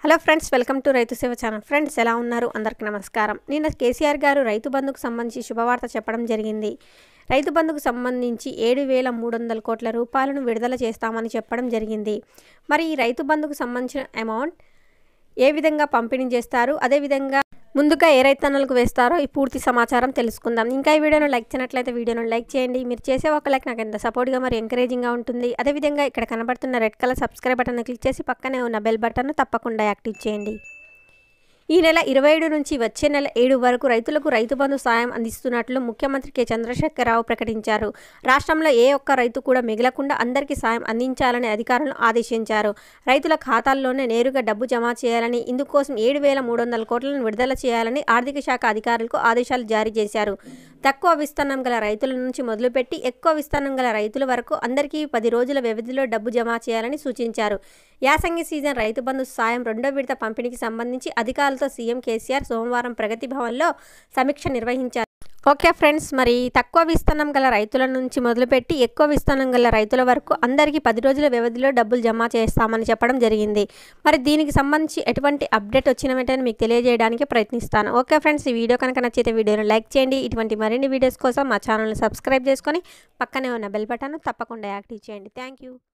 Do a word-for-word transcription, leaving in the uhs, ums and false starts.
Hello friends, welcome to రైతు సేవ channel. Friends, ఎలా ఉన్నారు? అందరికీ నమస్కారం. నిన్న కేసీఆర్ గారు రైతు బంధుకు సంబంధించి శుభవార్త చెప్పడం జరిగింది. రైతు బంధుకు సంబంధించి ఏడు వేల మూడు వందల కోట్ల రూపాయలను విడుదల చేస్తామని చెప్పడం జరిగింది. మరి ఈ రైతు బంధుకు సంబంధించిన అమౌంట్ ఏ విధంగా పంపిణీ చేస్తారు, అదేవిధంగా ముందుగా ఏ రైతన్నలకు వేస్తారో ఈ పూర్తి సమాచారం తెలుసుకుందాం. ఇంకా ఈ వీడియోను లైక్ చేయనట్లయితే వీడియోను లైక్ చేయండి. మీరు చేసే ఒక లైక్ నాకు ఎంత సపోర్ట్గా మరి ఎంకరేజింగ్గా ఉంటుంది. అదేవిధంగా ఇక్కడ కనబడుతున్న red colour subscribe button click చేసి పక్కనే ఉన్న బెల్ బటన్ను తప్పకుండా యాక్టివ్ చేయండి. ఈ నెల ఇరవై ఏడు నుంచి వచ్చే నెల ఏడు వరకు రైతులకు రైతు బంధు సాయం అందిస్తున్నట్లు ముఖ్యమంత్రి కె చంద్రశేఖరరావు ప్రకటించారు. రాష్ట్రంలో ఏ ఒక్క రైతు కూడా మిగలకుండా అందరికీ సాయం అందించాలని అధికారులను ఆదేశించారు. రైతుల ఖాతాల్లోనే నేరుగా డబ్బు జమ చేయాలని, ఇందుకోసం ఏడు వేల మూడు వందల కోట్లను విడుదల చేయాలని ఆర్థిక శాఖ అధికారులకు ఆదేశాలు జారీ చేశారు. తక్కువ విస్తీర్ణం గల రైతుల నుంచి మొదలుపెట్టి ఎక్కువ విస్తీర్ణం గల రైతుల వరకు అందరికీ పది రోజుల వ్యవధిలో డబ్బు జమ చేయాలని సూచించారు. యాసంగి సీజన్ రైతు బంధు సాయం రెండో విడత పంపిణీకి సంబంధించి అధికారులతో సీఎం కేసీఆర్ సోమవారం ప్రగతి భవన్లో సమీక్ష నిర్వహించారు. ఓకే ఫ్రెండ్స్, మరి తక్కువ విస్తీర్ణం గల రైతుల నుంచి మొదలుపెట్టి ఎక్కువ విస్తీర్ణం గల రైతుల వరకు అందరికీ పది రోజుల వ్యవధిలో డబ్బులు జమ చేస్తామని చెప్పడం జరిగింది. మరి దీనికి సంబంధించి ఎటువంటి అప్డేట్ వచ్చిన వెంటనే మీకు తెలియజేయడానికి ప్రయత్నిస్తాను. ఓకే ఫ్రెండ్స్, ఈ వీడియో కనుక నచ్చితే వీడియోను లైక్ చేయండి. ఇటువంటి మరిన్ని వీడియోస్ కోసం మా ఛానల్ని సబ్స్క్రైబ్ చేసుకొని పక్కనే ఉన్న బెల్ బటన్ తప్పకుండా యాక్టివ్ చేయండి. Thank you.